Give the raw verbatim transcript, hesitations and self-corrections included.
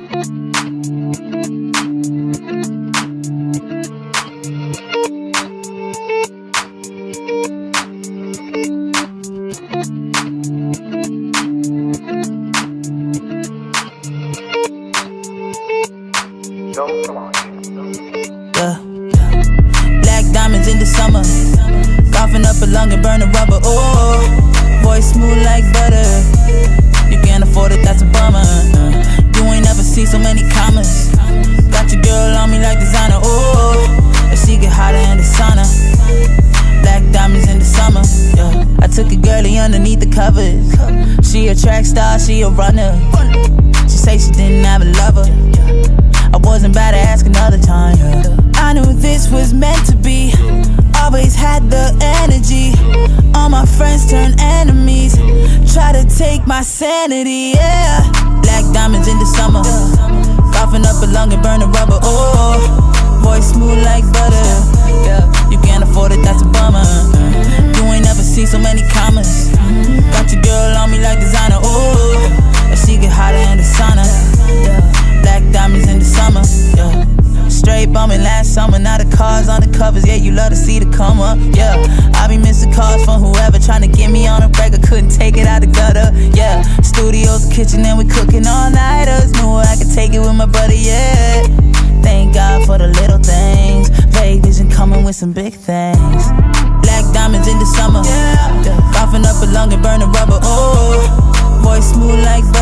Yeah. Black diamonds in the summer, coughing up a lung and burning rubber. Oh, voice smooth like butter. You can't afford it, that's a bummer. uh, You ain't never see so many commas. Got your girl on me like designer. Oh, if she get hotter in the sauna. Black diamonds in the summer. Yeah. I took a girlie underneath the covers. She a track star, she a runner. She say she didn't have a lover. I wasn't about to ask another time. Yeah. I knew this was meant to be. Always had the energy. All my friends turned enemies. Try to take my sanity, yeah. Black diamonds in the summer, coughing up a lung and burning rubber. Oh, voice smooth like butter. Yeah, you can't afford it, that's a bummer. You ain't never see so many commas. Got your girl on me like designer. Oh, and she get hotter in the sauna. Yeah. Black diamonds in the summer, yeah. Straight bumming last summer, now the cars on the covers. Yeah, you love to see the come up, yeah. I be missing calls from whoever trying to get me on a break. I couldn't take it out the gutter, yeah. Studios, kitchen, and we cooking all nighters. Knew I could take it with my brother, yeah. Thank God for the little things. Vague vision coming with some big things. Black diamonds in the summer, yeah. Coughing up a lung and burning rubber. Oh, voice smooth like butter.